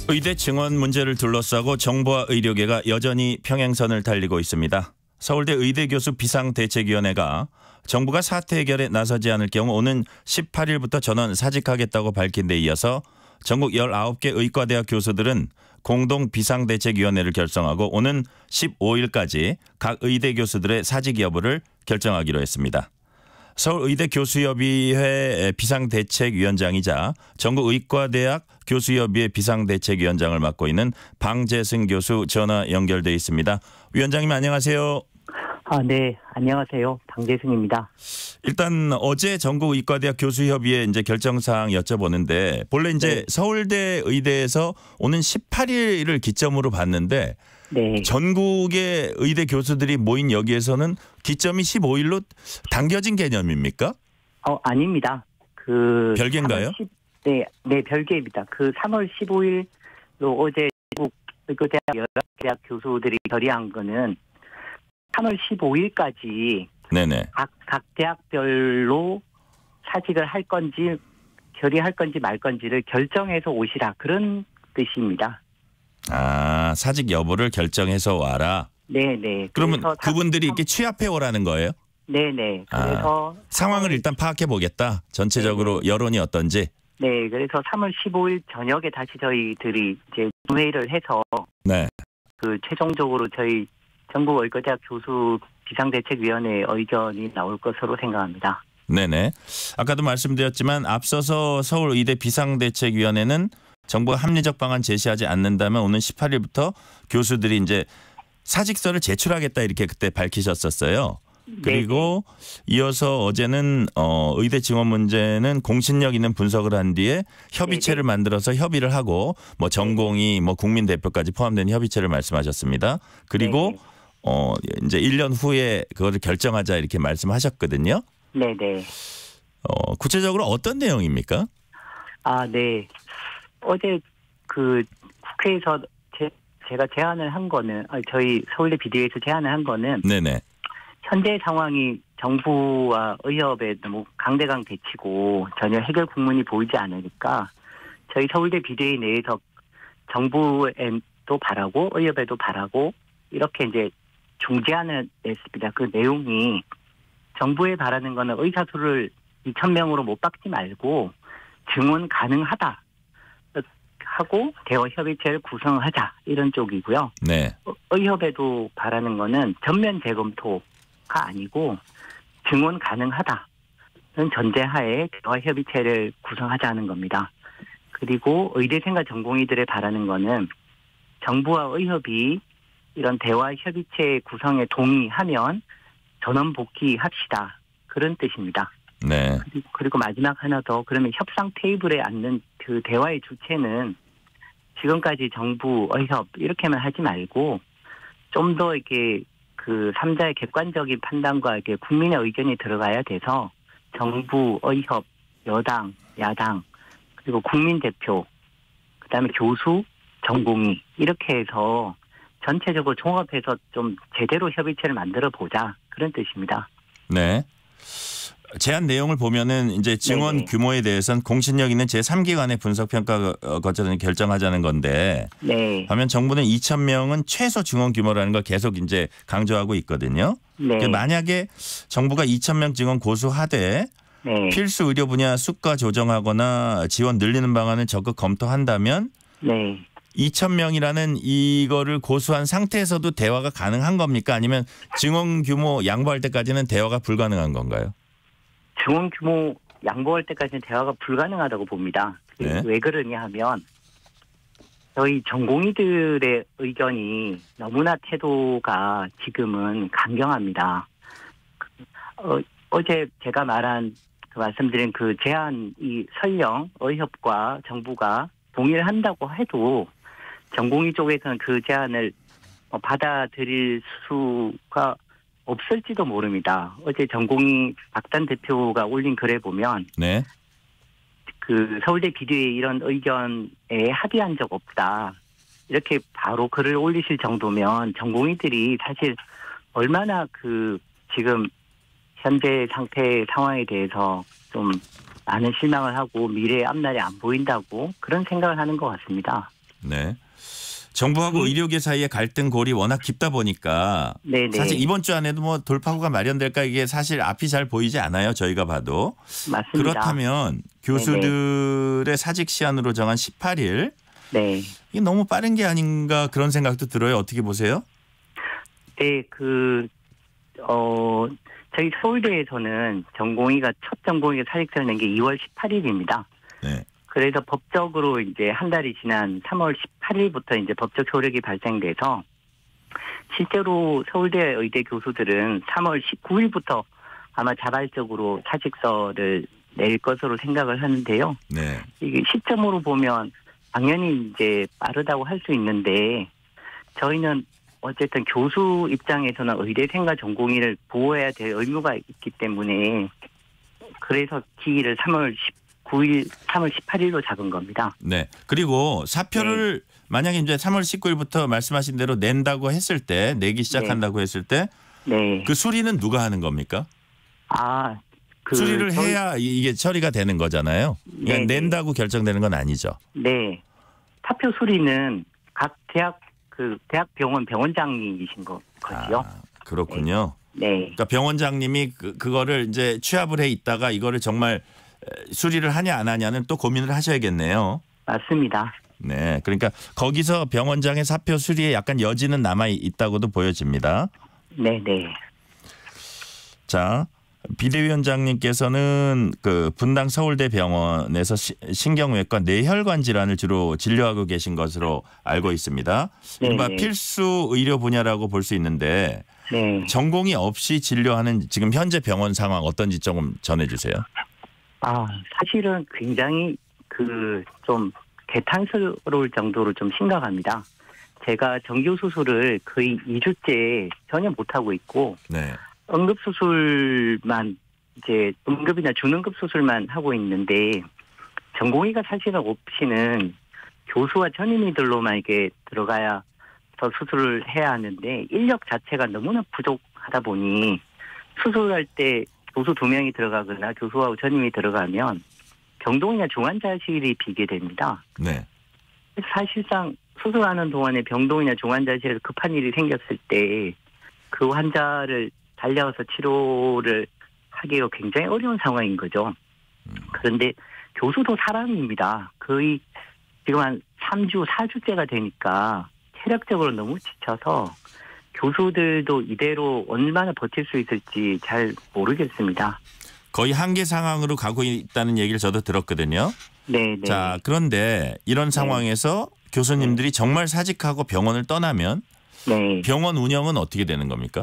의대 증원 문제를 둘러싸고 정부와 의료계가 여전히 평행선을 달리고 있습니다. 서울대 의대 교수 비상대책위원회가 정부가 사태 해결에 나서지 않을 경우 오는 18일부터 전원 사직하겠다고 밝힌 데 이어서 전국 19개 의과대학 교수들은 공동 비상대책위원회를 결성하고 오는 15일까지 각 의대 교수들의 사직 여부를 결정하기로 했습니다. 서울의대 교수협의회 비상대책위원장이자 전국의과대학 교수협의회 비상대책위원장을 맡고 있는 방재승 교수 전화 연결돼 있습니다. 위원장님 안녕하세요. 네, 안녕하세요. 방재승입니다. 일단 어제 전국의과대학 교수협의회 이제 결정사항 여쭤보는데 본래 이제 서울대 의대에서 오는 18일을 기점으로 봤는데 네. 전국의 의대 교수들이 모인 여기에서는 기점이 15일로 당겨진 개념입니까? 아닙니다. 별개인가요? 네, 별개입니다. 3월 15일로 어제 전국 의과대학 여러 대학 교수들이 결의한 거는 3월 15일까지 네네. 각 대학별로 사직을 할 건지 결의할 건지 말 건지를 결정해서 오시라 그런 뜻입니다. 사직 여부를 결정해서 와라. 네네. 그러면 그분들이 이렇게 취합해 오라는 거예요? 네네. 그래서 상황을 일단 파악해 보겠다. 전체적으로 네네. 여론이 어떤지. 네, 그래서 3월 15일 저녁에 다시 저희들이 이제 회의를 해서 네. 최종적으로 저희 전국의과대학 교수 비상대책위원회 의견이 나올 것으로 생각합니다. 네네. 아까도 말씀드렸지만 앞서서 서울의대 비상대책위원회는 정부가 합리적 방안 제시하지 않는다면 오는 18일부터 교수들이 이제 사직서를 제출하겠다 이렇게 그때 밝히셨었어요. 그리고 이어서 어제는 의대 증원 문제는 공신력 있는 분석을 한 뒤에 협의체를 만들어서 협의를 하고 뭐 전공의 뭐 국민 대표까지 포함된 협의체를 말씀하셨습니다. 그리고 이제 1년 후에 그거를 결정하자 이렇게 말씀하셨거든요. 네네. 구체적으로 어떤 내용입니까? 네. 어제 국회에서 제가 제안을 한 거는 저희 서울대 비대위에서 제안을 한 거는 네네. 현재 상황이 정부와 의협에 너무 강대강 대치고 전혀 해결 국문이 보이지 않으니까 저희 서울대 비대위 내에서 정부에도 바라고 의협에도 바라고 이렇게 이제 중재안을 냈습니다. 그 내용이 정부에 바라는 거는 의사수를 2,000명으로 못 박지 말고 증원 가능하다 하고 대화 협의체를 구성하자 이런 쪽이고요. 네. 의협에도 바라는 거는 전면 재검토가 아니고 증원 가능하다 이런 전제하에 대화 협의체를 구성하자는 겁니다. 그리고 의대생과 전공의들의 바라는 거는 정부와 의협이 이런 대화 협의체 구성에 동의하면 전원 복귀합시다 그런 뜻입니다. 네. 그리고 마지막 하나 더 그러면 협상 테이블에 앉는 그 대화의 주체는 지금까지 정부, 의협 이렇게만 하지 말고 좀 더 이렇게 3자의 객관적인 판단과 이렇게 국민의 의견이 들어가야 돼서 정부, 의협, 여당, 야당 그리고 국민 대표 그다음에 교수, 전공의 이렇게 해서 전체적으로 종합해서 좀 제대로 협의체를 만들어 보자 그런 뜻입니다. 네. 제안 내용을 보면은 이제 증원 네네. 규모에 대해서는 공신력 있는 제3기관의 분석 평가 거쳐서 결정하자는 건데. 네. 반면 정부는 2,000명은 최소 증원 규모라는 걸 계속 이제 강조하고 있거든요. 네. 만약에 정부가 2,000명 증원 고수하되 네. 필수 의료 분야 수가 조정하거나 지원 늘리는 방안을 적극 검토한다면 네. 2,000명이라는 이거를 고수한 상태에서도 대화가 가능한 겁니까? 아니면 증원 규모 양보할 때까지는 대화가 불가능한 건가요? 증원 규모 양보할 때까지는 대화가 불가능하다고 봅니다. 네. 왜 그러냐 하면 저희 전공의들의 의견이 너무나 태도가 지금은 강경합니다. 어제 제가 말씀드린 그 제안이 설령 의협과 정부가 동의를 한다고 해도 전공의 쪽에서는 그 제안을 받아들일 수가 없을지도 모릅니다. 어제 전공의 박단 대표가 올린 글에 보면 네. 서울대 비대위에 이런 의견에 합의한 적 없다. 이렇게 바로 글을 올리실 정도면 전공의들이 사실 얼마나 지금 현재 상황에 대해서 좀 많은 실망을 하고 미래의 앞날이 안 보인다고 그런 생각을 하는 것 같습니다. 네. 정부하고 의료계 사이의 갈등골이 워낙 깊다 보니까 네네. 사실 이번 주 안에도 뭐 돌파구가 마련될까 이게 사실 앞이 잘 보이지 않아요. 저희가 봐도. 맞습니다. 그렇다면 교수들의 사직 시한으로 정한 18일 네. 이게 너무 빠른 게 아닌가 그런 생각도 들어요. 어떻게 보세요? 네, 저희 서울대에서는 첫 전공의가 사직서를 낸 게 2월 18일입니다. 네. 그래서 법적으로 이제 한 달이 지난 3월 18일부터 이제 법적 효력이 발생돼서 실제로 서울대 의대 교수들은 3월 19일부터 아마 자발적으로 사직서를 낼 것으로 생각을 하는데요. 네. 이게 시점으로 보면 당연히 이제 빠르다고 할 수 있는데 저희는 어쨌든 교수 입장에서는 의대생과 전공의를 보호해야 될 의무가 있기 때문에 그래서 기일을 3월 18일로 잡은 겁니다. 네. 그리고 사표를 만약에 이제 3월 19일부터 말씀하신 대로 낸다고 했을 때 내기 시작한다고 했을 때 그 수리는 누가 하는 겁니까? 수리를 해야 이게 처리가 되는 거잖아요. 그냥 낸다고 결정되는 건 아니죠. 네. 사표 수리는 각 대학 병원 병원장님이신 거지요. 그렇군요. 네. 그러니까 병원장님이 그거를 이제 취합을 해 있다가 이거를 정말 수리를 하냐 안 하냐는 또 고민을 하셔야겠네요. 맞습니다. 네. 그러니까 거기서 병원장의 사표 수리에 약간 여지는 남아 있다고도 보여집니다. 네네. 자, 비대위원장님께서는 그 분당 서울대병원에서 신경외과 뇌혈관 질환을 주로 진료하고 계신 것으로 알고 있습니다. 이른바 필수 의료 분야라고 볼 수 있는데 전공이 없이 진료하는 지금 현재 병원 상황 어떤지 조금 전해주세요. 사실은 굉장히 좀 개탄스러울 정도로 좀 심각합니다. 제가 정규수술을 거의 2주째 전혀 못하고 있고 응급수술만 이제 응급이나 준응급 수술만 하고 있는데 전공의가 사실은 없이는 교수와 전임의들로만 이게 들어가야 더 수술을 해야 하는데 인력 자체가 너무나 부족하다 보니 수술할 때 교수 2명이 들어가거나 교수하고 전임이 들어가면 병동이나 중환자실이 비게 됩니다. 네. 사실상 수술하는 동안에 병동이나 중환자실에서 급한 일이 생겼을 때 그 환자를 달려가서 치료를 하기가 굉장히 어려운 상황인 거죠. 그런데 교수도 사람입니다. 거의 지금 한 3주, 4주째가 되니까 체력적으로 너무 지쳐서 교수들도 이대로 얼마나 버틸 수 있을지 잘 모르겠습니다. 거의 한계 상황으로 가고 있다는 얘기를 저도 들었거든요. 네. 자, 그런데 이런 상황에서 교수님들이 정말 사직하고 병원을 떠나면 병원 운영은 어떻게 되는 겁니까?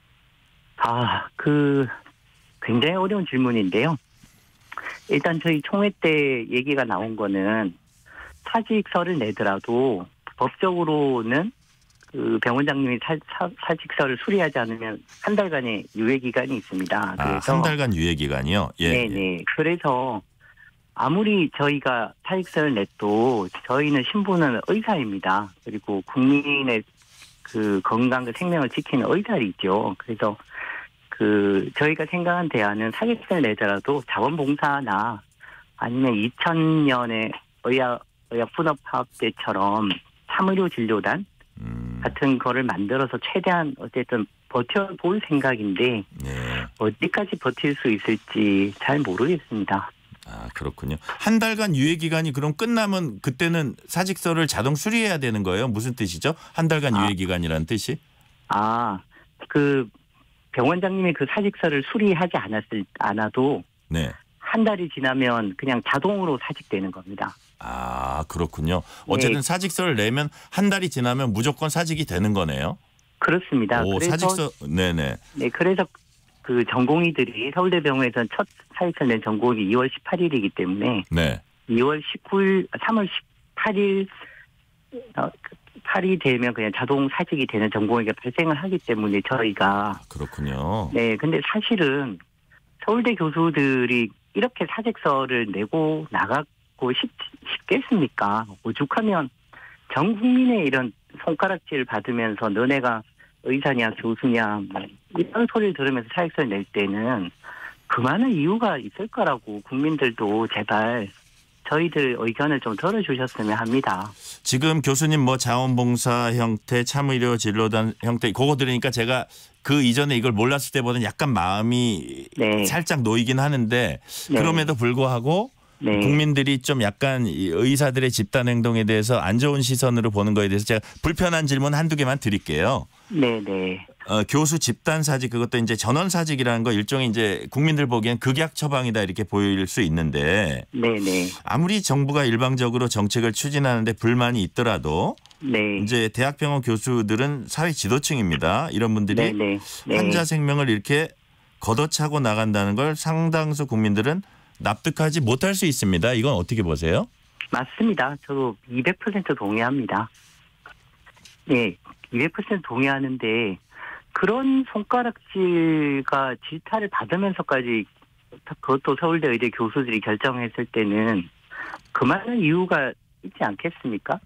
굉장히 어려운 질문인데요. 일단 저희 총회 때 얘기가 나온 거는 사직서를 내더라도 법적으로는 그 병원장님이 사직서를 수리하지 않으면 한 달간의 유예 기간이 있습니다. 그래서 한 달간 유예 기간이요? 네네. 그래서 아무리 저희가 사직서를 냈도 저희는 신분은 의사입니다. 그리고 국민의 그 건강과 생명을 지키는 의사이죠. 그래서 저희가 생각한 대안은 사직서를 내더라도 자원봉사나 아니면 2000년에 의학분업화합 때처럼 참의료 진료단 같은 거를 만들어서 최대한 어쨌든 버텨볼 생각인데 어디까지 버틸 수 있을지 잘 모르겠습니다. 그렇군요. 한 달간 유예 기간이 그럼 끝나면 그때는 사직서를 자동 수리해야 되는 거예요? 무슨 뜻이죠? 한 달간 유예 기간이라는 뜻이? 병원장님이 그 사직서를 수리하지 않아도 한 달이 지나면 그냥 자동으로 사직되는 겁니다. 그렇군요. 어쨌든 사직서를 내면 한 달이 지나면 무조건 사직이 되는 거네요. 그렇습니다. 그래서 사직서 네네. 네, 그래서 그 전공의들이 서울대병원에서는 첫 사직서 낸 전공이 2월 18일이기 때문에 2월 19일, 3월 18일 8이 되면 그냥 자동 사직이 되는 전공의가 발생을 하기 때문에 저희가 그렇군요. 네, 근데 사실은 서울대 교수들이 이렇게 사직서를 내고 나가고 싶겠습니까? 오죽하면 전 국민의 이런 손가락질 받으면서 너네가 의사냐 교수냐 이런 소리를 들으면서 사직서를 낼 때는 그만한 이유가 있을 거라고 국민들도 제발 저희들 의견을 좀 들어주셨으면 합니다. 지금 교수님 뭐 자원봉사 형태, 참의료 진로단 형태 그거 들으니까 제가 그 이전에 이걸 몰랐을 때보다는 약간 마음이 네. 살짝 놓이긴 하는데 네. 그럼에도 불구하고 네. 국민들이 좀 약간 이 의사들의 집단 행동에 대해서 안 좋은 시선으로 보는 거에 대해서 제가 불편한 질문 한두 개만 드릴게요. 네네. 교수 집단 사직 그것도 이제 전원 사직이라는 거 일종의 이제 국민들 보기엔 극약 처방이다 이렇게 보일 수 있는데 네네. 아무리 정부가 일방적으로 정책을 추진하는데 불만이 있더라도 네. 이제 대학병원 교수들은 사회 지도층입니다. 이런 분들이 네네. 네. 환자 생명을 이렇게 걷어차고 나간다는 걸 상당수 국민들은 납득하지 못할 수 있습니다. 이건 어떻게 보세요? 맞습니다. 저도 200% 동의합니다. 네, 200% 동의하는데 그런 손가락질과 질타를 받으면서까지 그것도 서울대 의대 교수들이 결정했을 때는 그만한 이유가 있지 않겠습니까?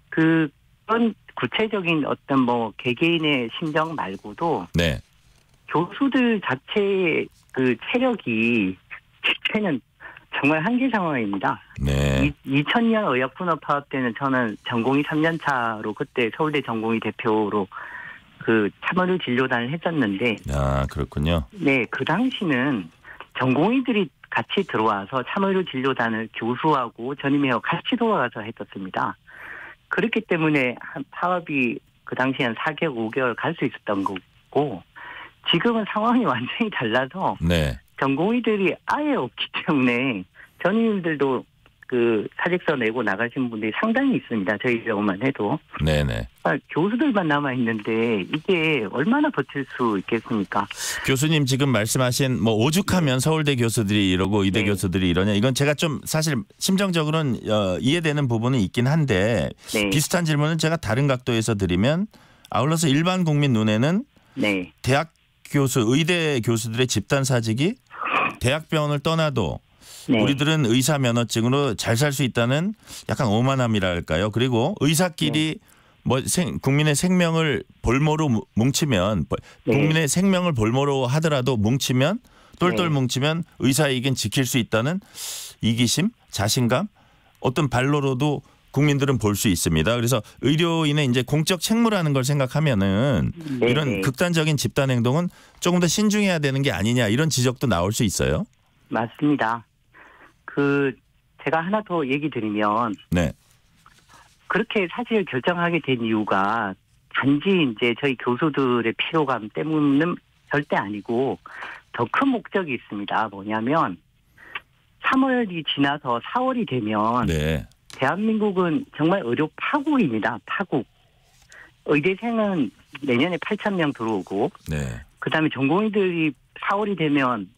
그런 구체적인 어떤 뭐 개개인의 심정 말고도 네. 교수들 자체의 그 체력이 자체는 정말 한계 상황입니다. 네. 2000년 의약분업 파업 때는 저는 전공의 3년 차로 그때 서울대 전공의 대표로 그 참의료 진료단을 했었는데, 아, 그렇군요. 네, 그 당시는 전공의들이 같이 들어와서 참의료 진료단을 교수하고 전임하고 같이 돌아가서 했었습니다. 그렇기 때문에 파업이 그 당시에 한 4개월, 5개월 갈 수 있었던 거고, 지금은 상황이 완전히 달라서 네. 전공의들이 아예 없기 때문에 전임들도 그 사직서 내고 나가신 분들이 상당히 있습니다. 저희 병원만 해도. 네네. 교수들만 남아있는데 이게 얼마나 버틸 수 있겠습니까? 교수님 지금 말씀하신 뭐 오죽하면 서울대 교수들이 이러고 의대 네. 교수들이 이러냐 이건 제가 좀 사실 심정적으로는 이해되는 부분은 있긴 한데 네. 비슷한 질문은 제가 다른 각도에서 드리면 아울러서 일반 국민 눈에는 네. 대학 교수, 의대 교수들의 집단 사직이 대학병원을 떠나도 네. 우리들은 의사 면허증으로 잘 살 수 있다는 약간 오만함이랄까요. 그리고 의사끼리 뭐 국민의 생명을 볼모로 뭉치면 네. 국민의 생명을 볼모로 하더라도 뭉치면 똘똘 네. 뭉치면 의사에겐 지킬 수 있다는 이기심, 자신감 어떤 발로로도 국민들은 볼 수 있습니다. 그래서 의료인의 이제 공적 책무라는 걸 생각하면은 네. 이런 네. 극단적인 집단 행동은 조금 더 신중해야 되는 게 아니냐 이런 지적도 나올 수 있어요. 맞습니다. 제가 하나 더 얘기 드리면 네. 그렇게 사실 결정하게 된 이유가 단지 이제 저희 교수들의 피로감 때문은 절대 아니고 더 큰 목적이 있습니다. 뭐냐면 3월이 지나서 4월이 되면 네. 대한민국은 정말 의료 파국입니다. 파국. 의대생은 내년에 8,000명 들어오고 네. 그다음에 전공의들이 4월이 되면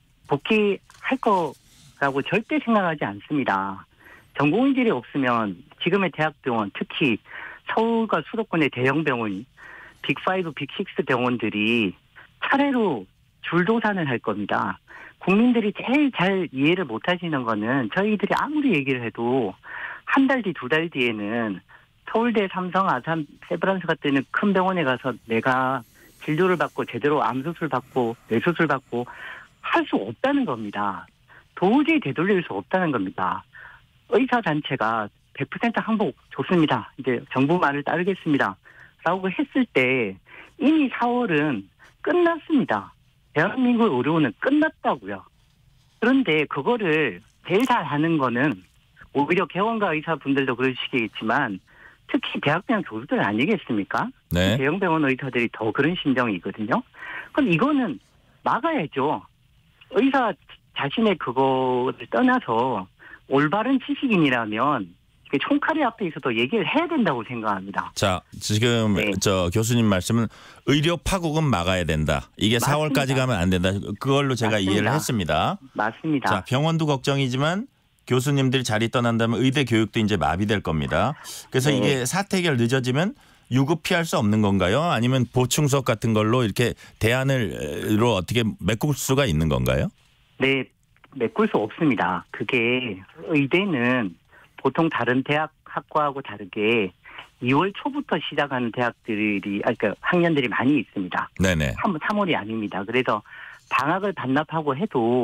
복귀할 거라고 절대 생각하지 않습니다. 전공의들이 없으면 지금의 대학병원 특히 서울과 수도권의 대형 병원 빅5, 빅6 병원들이 차례로 줄도산을 할 겁니다. 국민들이 제일 잘 이해를 못 하시는 거는 저희들이 아무리 얘기를 해도 한 달 뒤, 두 달 뒤에는 서울대, 삼성, 아산, 세브란스 같은 큰 병원에 가서 내가 진료를 받고 제대로 암수술 받고 뇌수술 받고 할 수 없다는 겁니다. 도저히 되돌릴 수 없다는 겁니다. 의사단체가 100% 항복 좋습니다. 이제 정부 말을 따르겠습니다. 라고 했을 때 이미 4월은 끝났습니다. 대한민국 의료는 끝났다고요. 그런데 그거를 제일 잘하는 거는 오히려 개원과 의사분들도 그러시겠지만 특히 대학병원 교수들 아니겠습니까? 네. 대형병원 의사들이 더 그런 심정이거든요. 그럼 이거는 막아야죠. 의사 자신의 그거를 떠나서 올바른 지식인이라면 총칼이 앞에 있어도 얘기를 해야 된다고 생각합니다. 자, 지금 네. 저 교수님 말씀은 의료 파국은 막아야 된다. 이게 맞습니다. 4월까지 가면 안 된다. 그걸로 제가 맞습니다. 이해를 했습니다. 맞습니다. 자, 병원도 걱정이지만 교수님들이 자리 떠난다면 의대 교육도 이제 마비될 겁니다. 그래서 네. 이게 사태 해결 늦어지면 유급 피할 수 없는 건가요? 아니면 보충 수업 같은 걸로 이렇게 대안으로 어떻게 메꿀 수가 있는 건가요? 네, 메꿀 수 없습니다. 그게 의대는 보통 다른 대학 학과하고 다르게 2월 초부터 시작하는 그러니까 학년들이 많이 있습니다. 네네. 3월이 아닙니다. 그래서 방학을 반납하고 해도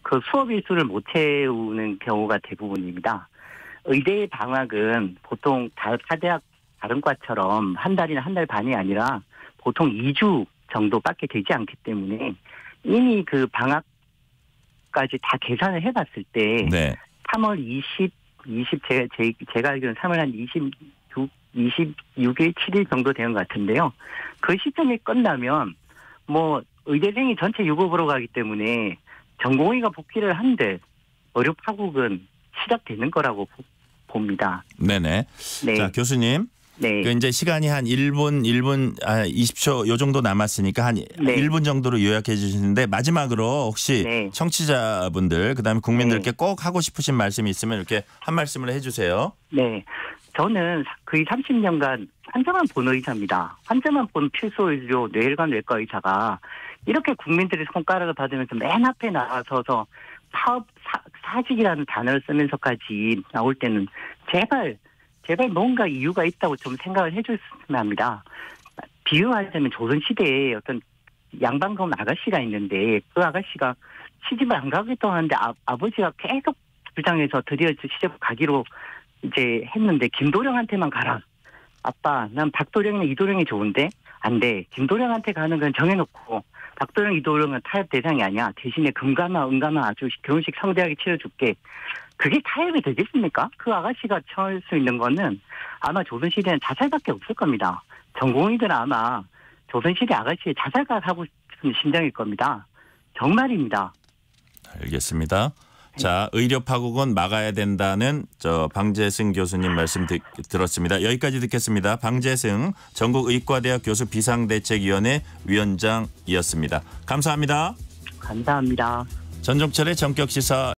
그 수업 일수를 못 채우는 경우가 대부분입니다. 의대 방학은 보통 타 대학 다른 과처럼 한 달이나 한 달 반이 아니라 보통 2주 정도밖에 되지 않기 때문에 이미 그 방학까지 다 계산을 해봤을 때 네. 3월 20 제가 알기로는 3월 한 26일, 7일 정도 되는 것 같은데요. 그 시점이 끝나면 뭐 의대생이 전체 유급으로 가기 때문에 전공의가 복귀를 한데 의료 파국은 시작되는 거라고 봅니다. 네네. 네. 자, 교수님. 네. 그 이제 시간이 한 1분 20초 요 정도 남았으니까 한 1분 정도로 요약해 주시는데 마지막으로 혹시 청취자분들 그다음에 국민들께 꼭 하고 싶으신 말씀이 있으면 이렇게 한 말씀을 해 주세요. 네. 저는 거의 30년간 환자만 본 의사입니다. 환자만 본 필수 의료 뇌혈관 외과 의사가 이렇게 국민들의 손가락을 받으면서 맨 앞에 나서서 사직이라는 단어를 쓰면서까지 나올 때는 제발 뭔가 이유가 있다고 좀 생각을 해줬으면 합니다. 비유하자면 조선시대에 어떤 양반가운 아가씨가 있는데 그 아가씨가 시집을 안 가겠다고 하는데 아버지가 계속 주장해서 드디어 시집 가기로 이제 했는데 김도령한테만 가라. 아빠, 난 박도령이나 이도령이 좋은데 안 돼. 김도령한테 가는 건 정해놓고 박도령, 이도령은 타협 대상이 아니야. 대신에 금가마, 은가마 아주 결혼식 성대하게 치러줄게. 그게 타협이 되겠습니까? 그 아가씨가 처할 수 있는 거는 아마 조선시대는 자살밖에 없을 겁니다. 전공의들은 아마 조선시대 아가씨의 자살가 하고 싶은 심정일 겁니다. 정말입니다. 알겠습니다. 자, 의료 파국은 막아야 된다는 방재승 교수님 말씀 들었습니다. 여기까지 듣겠습니다. 방재승 전국의과대학 교수 비상대책위원회 위원장이었습니다. 감사합니다. 감사합니다. 전종철의 전격시사